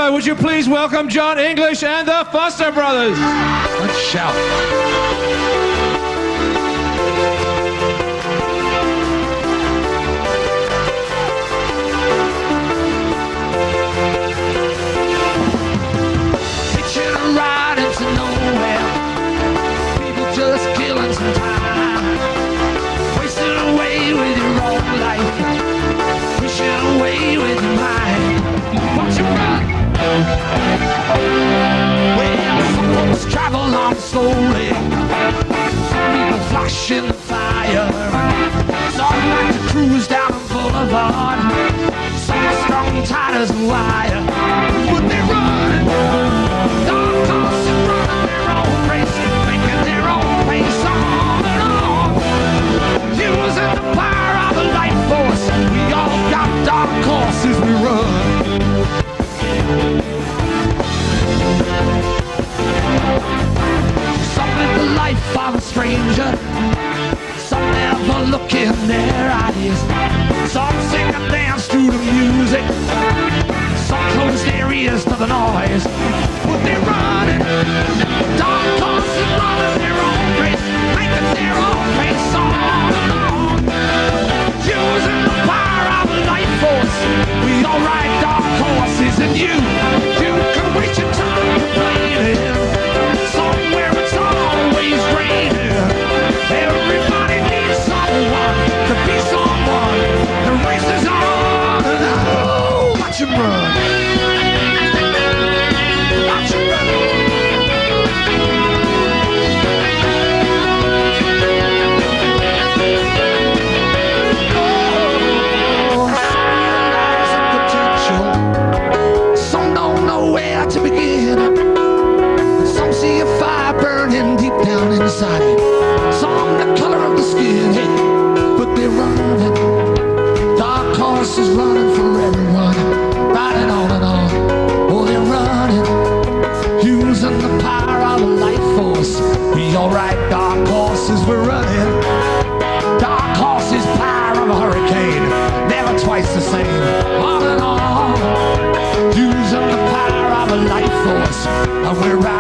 So would you please welcome John English and the Foster Brothers. Let's shout. Hitching a ride into nowhere. People just killing some time. Wasting away with your own life. Wishing away with your mind. Won't you run? Well, some folks travel on slowly. Some people flash in the fire. Some like to cruise down the boulevard. Some are strong tight as a wire. But they run. Dark horses running their own race, making their own pace on and on. Using the power of the life force. We all got dark horses we run. Some live the life of a stranger. Some never look in their eyes. Some sing and dance to the music. Some close their ears to the noise. But they're running. Dark horses running their own race, making their own pace on and on. Using the power of the life force. We all ride dark horses, and you can wait your time complaining. Somewhere it's always raining. Everybody needs someone to be someone. The race is on, and oh, watch him run. Watch him run. To begin, some see a fire burning deep down inside, some the color of the skin, but they're running. Dark horses running for everyone, riding on and on. Oh, they're running, using the power of the life force. We all ride dark horses, we're running. Dark horses, power of a hurricane, never twice the same. On and on, using the power of a life force, and we're riding.